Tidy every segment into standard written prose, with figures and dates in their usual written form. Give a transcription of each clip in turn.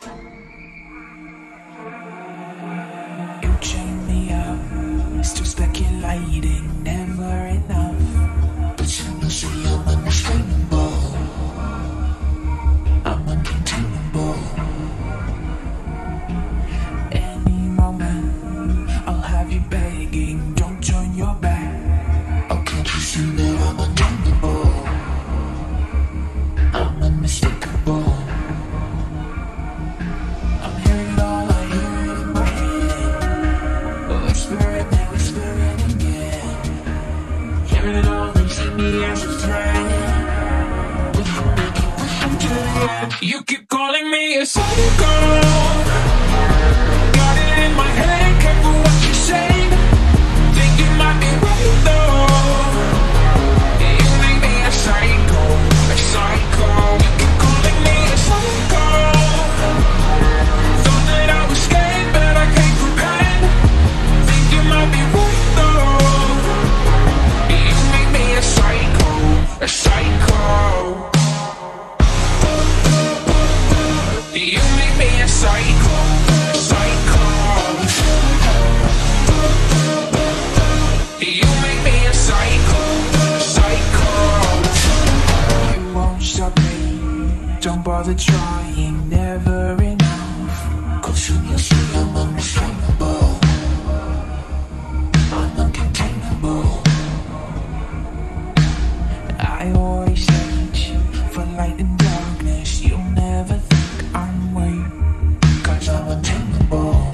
You chain me up, still speculating, never enough. But soon you'll see I'm unrestrainable, I'm uncontainable. Any moment, I'll have you begging, don't turn your back. Oh, can't you see that I'm untamable? I'm unmistakable. I'm hearing it all, I hear it in my head. Whispering and whispering again. Hearing it all, they see me as a threat. But you make it push to the end. You keep calling me a psycho. Got it in my head, careful what you say. Think you might be right though. You make me a psycho, a psycho. You keep calling me a psycho. Thought that I was scared, but I can't pretend. Think you might be right though. You make me a psycho, a psycho. You make me a psycho, a psycho. You make me a psycho, psycho. You won't stop me, don't bother trying, never enough. Cause soon you'll see I'm unrestrainable, I'm uncontainable. I always search for light and darkness, you'll never think I'm weak. Cause I'm untamable,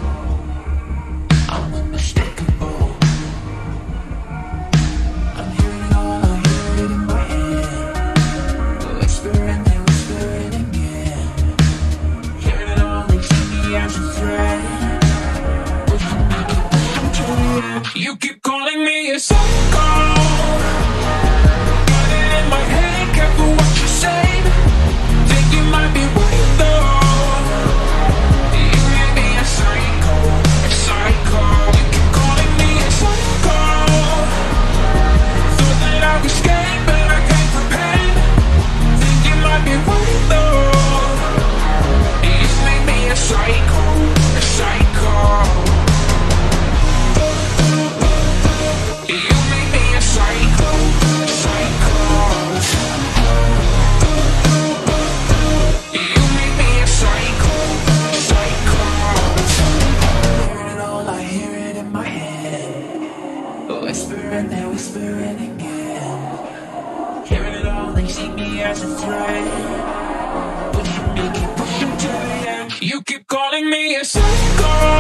I'm unmistakable. I'm hearing it all, I hear it in my head. Whispering and whispering again. Hearing it all, they see me as a threat. But you make it push to the end. You keep calling me a psycho. Got it in my head, careful what you say. Think you might be right though. You make me a psycho, a psycho. You keep calling me a psycho. Thought that I was scared, but I can't pretend. Think you might be right though. You make me a psycho, a psycho. You make me a psycho, psycho. You make me a psycho, psycho. Hearing it all, I hear it in my head. Whispering and whispering again. Hearing it all, they see me as a threat. But you make it push to the end. You keep calling me a psycho.